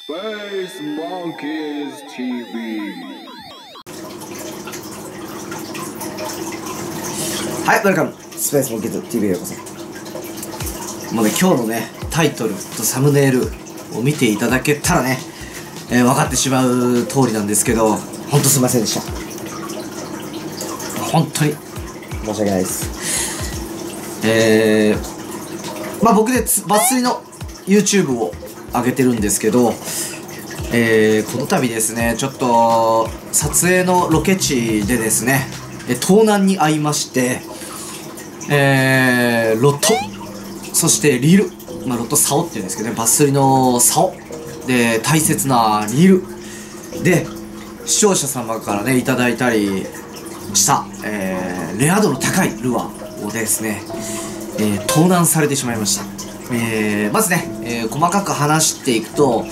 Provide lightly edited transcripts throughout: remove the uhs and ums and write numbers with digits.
Space Monkeys TV。 はい、ウェルカムスペースモンキーズ TV へようこそ。もうね、今日のねタイトルとサムネイルを見ていただけたらね、分かってしまう通りなんですけど、ほんとすいませんでした。本当に申し訳ないです。僕で抜粋の YouTube を上げてるんですけど、この度ですね、ちょっと撮影のロケ地でですね、盗難に遭いまして、ロット、そしてリール、ロット竿っていうんですけどね、抜粋の竿で大切なリールで、視聴者様からねいただいたりした、レア度の高いルアーをですね、盗難されてしまいました。まずね、細かく話していくと、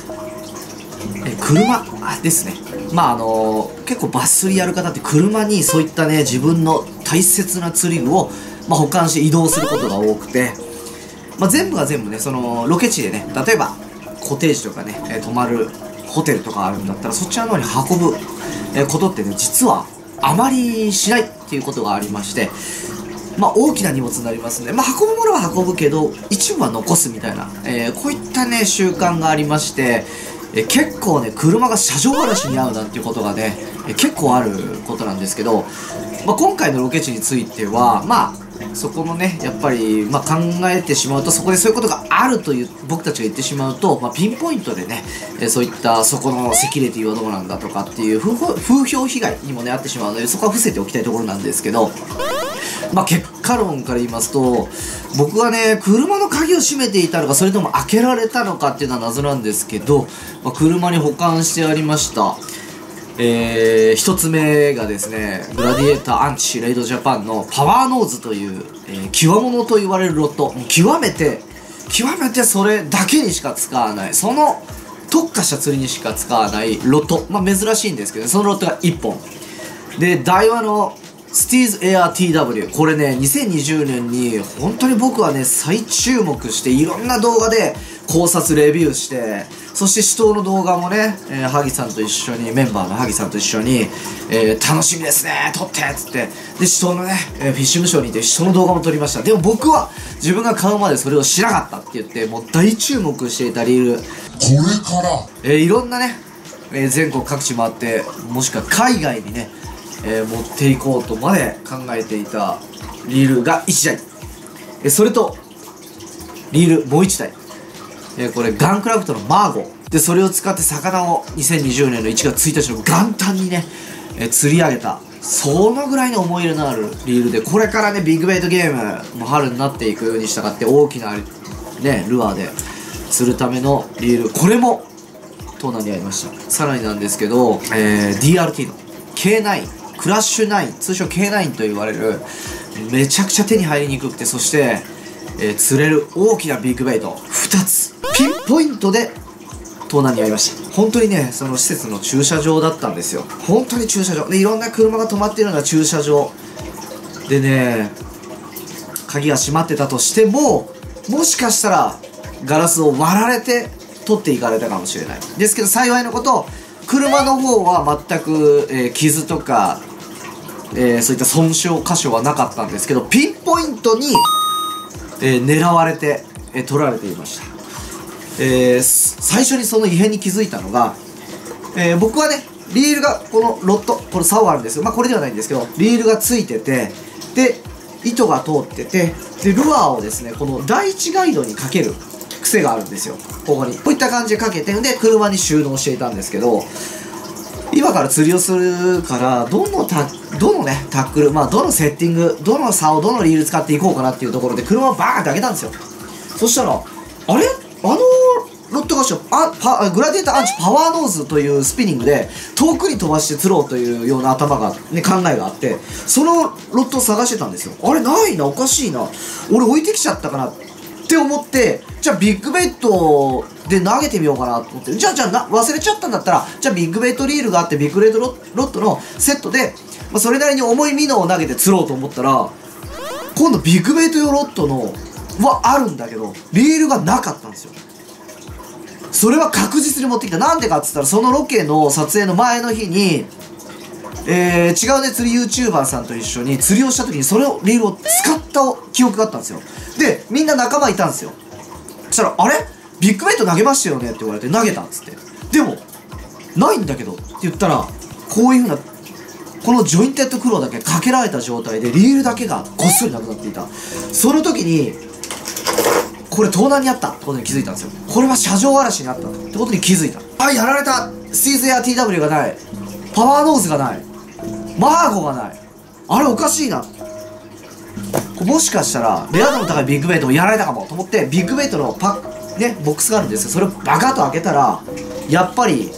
車ですね。結構抜粋やる方って車にそういったね自分の大切な釣り具を、保管して移動することが多くて、全部が全部ね、そのロケ地でね、例えばコテージとかね、泊まるホテルとかあるんだったら、そちらの方に運ぶことってね、実はあまりしないっていうことがありまして、大きな荷物になりますんで、運ぶものは運ぶけど一部は残すみたいな、こういったね習慣がありまして、結構ね車が車上荒らしに遭うなんていうことがね、結構あることなんですけど、今回のロケ地についてはそこのねやっぱり考えてしまうと、そこでそういうことがあるという僕たちが言ってしまうと、ピンポイントでね、そういったそこのセキュリティはどうなんだとかっていう風評被害にもねあってしまうので、そこは伏せておきたいところなんですけど、結果論から言いますと、僕はね車の鍵を閉めていたのか、それとも開けられたのかっていうのは謎なんですけど、車に保管してありました一つ目がですね、グラディエーターアンチレイドジャパンのパワーノーズという、極物と言われるロット、極めてそれだけにしか使わない、その特化した釣りにしか使わないロット、珍しいんですけど、そのロットが1本で、ダイワのスティーズエアー TW、 これね2020年に本当に僕はね再注目して、いろんな動画で考察レビューして、そして死闘の動画もね、萩さんと一緒に、メンバーの萩さんと一緒に、楽しみですね撮ってっつって、で死闘のね、フィッシングショーにいて死闘の動画も撮りました。でも僕は自分が買うまでそれを知らなかったって言って、もう大注目していたリール、これから、いろんなね、全国各地回って、もしくは海外にね持っていこうとまで考えていたリールが1台、それとリールもう1台、これガンクラフトのマーゴで、それを使って魚を2020年の1月1日の元旦にね、釣り上げた、そのぐらいの思い入れのあるリールで、これからねビッグベイトゲームも春になっていくに従って大きなねルアーで釣るためのリール、これも盗難に遭いました。さらになんですけど、DRT の K9クラッシュ9、通称 K9 と言われる、めちゃくちゃ手に入りにくくて、そして、釣れる大きなビッグベイト2つピンポイントで盗難に遭いました。本当にね、その施設の駐車場だったんですよ。本当に駐車場で、いろんな車が止まっているのが駐車場でね、鍵が閉まってたとしても、もしかしたらガラスを割られて取っていかれたかもしれないですけど、幸いのこと車の方は全く、傷とか、そういった損傷箇所はなかったんですけど、ピンポイントに、狙われて、取られていました。最初にその異変に気づいたのが、僕はねリールがこのロット、これ竿があるんですよ。これではないんですけど、リールがついてて、で糸が通ってて、でルアーをですねこの第一ガイドにかける癖があるんですよ。ここにこういった感じでかけて、で車に収納していたんですけど、今から釣りをするからどのねタックル、どのセッティング、どの竿、どのリール使っていこうかなっていうところで車をバーンって開けたんですよ。そしたら、あれロットがグラディエーターアンチパワーノーズというスピニングで遠くに飛ばして釣ろうというような頭が、ね、考えがあって、そのロットを探してたんですよ。あれないな、おかしいな、俺置いてきちゃったかなって思って、じゃあビッグベイトで投げてみようかなと思って、じゃあ忘れちゃったんだったら、じゃあビッグベイトリールがあって、ビッグベイトロットのセットで、それなりに重いミノを投げて釣ろうと思ったら、今度ビッグベイト用ロットのはあるんだけどリールがなかったんですよ。 それは確実に持ってきた。なんでかっつったら、そのロケの撮影の前の日に、違うね、釣り YouTuber さんと一緒に釣りをした時にそれを、リールを使った記憶があったんですよ。で、みんな仲間いたんですよ。そしたら、あれビッグベイト投げましたよねって言われて、投げたっつって。でも、ないんだけどって言ったら、こういう風な、このジョインテッドクローだけかけられた状態で、リールだけがごっそりなくなっていた。その時に、これ盗難にあったってことに気づいたんですよ。これは車上荒らしにあったってことに気づいた。あ、やられた。スイーズエア TW がない。パワーノーズがない。マーゴがない。あれおかしいな。もしかしたらレア度の高いビッグベイトもやられたかもと思って、ビッグベイトのボックスがあるんですよ。それをバカッと開けたら、やっぱり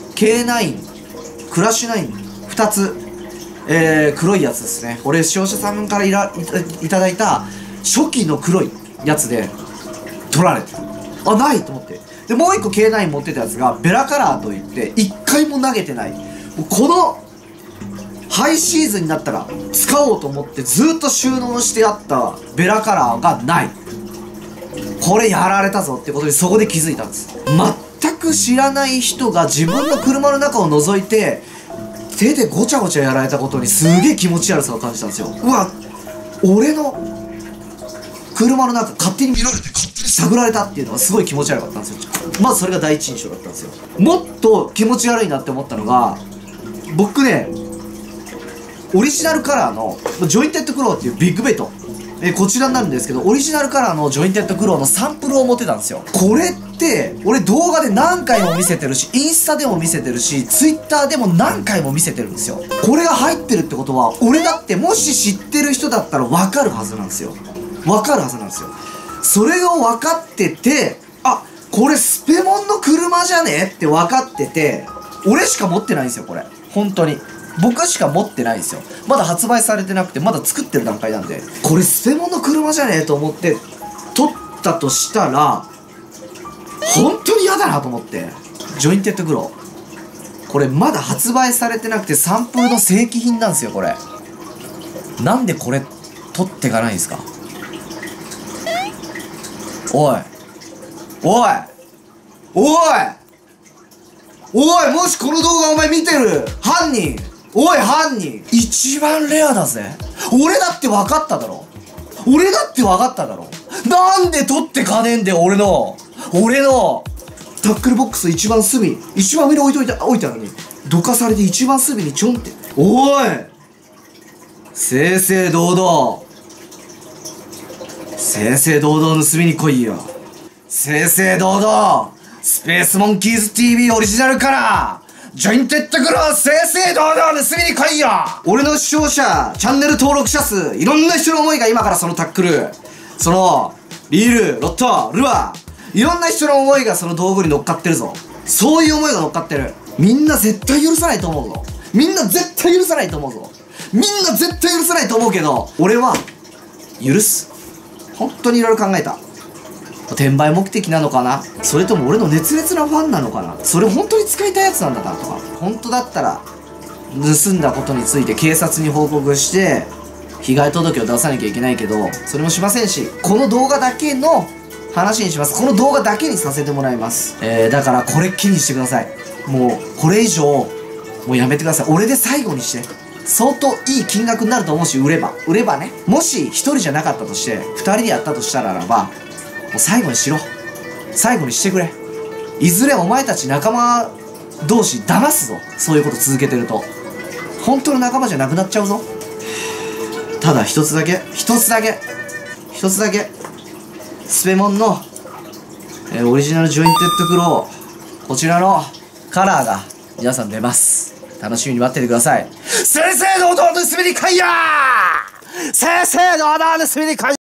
K9 クラッシュ9 2つ、黒いやつですね。これ視聴者さんからいただいた初期の黒いやつで取られてる。あ、ないと思って。でもう一個 K9 持ってたやつがベラカラーといって一回も投げてない。もうこのハイシーズンになったら使おうと思ってずっと収納してあったベラカラーがない。これやられたぞってことにそこで気づいたんです。全く知らない人が自分の車の中を覗いて手でごちゃごちゃやられたことにすげえ気持ち悪さを感じたんですよ。うわ、俺の車の中勝手に見られて勝手に探られたっていうのがすごい気持ち悪かったんですよ。まずそれが第一印象だったんですよ。もっと気持ち悪いなって思ったのが、僕ね、オリジナルカラーのジョインテッドクローっていうビッグベイト、こちらになるんですけど、オリジナルカラーのジョインテッドクローのサンプルを持ってたんですよ。これって俺動画で何回も見せてるし、インスタでも見せてるし、ツイッターでも何回も見せてるんですよ。これが入ってるってことは、俺だってもし知ってる人だったら分かるはずなんですよ。分かるはずなんですよ。それを分かってて、あ、これスペモンの車じゃねって分かってて、俺しか持ってないんですよ、これ。本当に。僕しか持ってないんですよ。まだ発売されてなくて、まだ作ってる段階なんで、これスペモンの車じゃねえと思って撮ったとしたら、本当に嫌だなと思って。ジョインテッドクロー、これまだ発売されてなくてサンプルの正規品なんですよ。これなんでこれ撮ってかないんですか。おいおいおいおい、もしこの動画お前見てる犯人、おい犯人、一番レアだぜ。俺だって分かっただろ。俺だって分かっただろ。なんで取ってかねえんだよ。俺のタックルボックス一番隅、一番上に置いたのに、どかされて一番隅にちょんって。おい、正々堂々盗みに来いよ。正々堂々スペースモンキーズ TV オリジナルカラージョインテッドクロー、正々堂々盗みに来いよ。俺の視聴者、チャンネル登録者数、いろんな人の思いが今からそのタックル、そのリール、ロット、ルアー、いろんな人の思いがその道具に乗っかってるぞ。そういう思いが乗っかってる。みんな絶対許さないと思うぞ。みんな絶対許さないと思うぞ。みんな絶対許さないと思うけど、俺は許す。本当にいろいろ考えた。転売目的なのかな、それとも俺の熱烈なファンなのかな、それ本当に使いたいやつなんだなとか、本当だったら盗んだことについて警察に報告して被害届を出さなきゃいけないけど、それもしませんし、この動画だけの話にします。この動画だけにさせてもらいます。だからこれっきりにしてください。もうこれ以上もうやめてください。俺で最後にして。相当いい金額になると思うし、売ればね。もし一人じゃなかったとして二人でやったとしたならば、もう最後にしろ。最後にしてくれ。いずれお前たち仲間同士騙すぞ。そういうこと続けてると本当の仲間じゃなくなっちゃうぞ。ただ一つだけスペモンの、オリジナルジョインテッドクロー、こちらのカラーが皆さん出ます。楽しみに待っててください。正々堂々盗みに来いやー。正々堂々盗みに来い。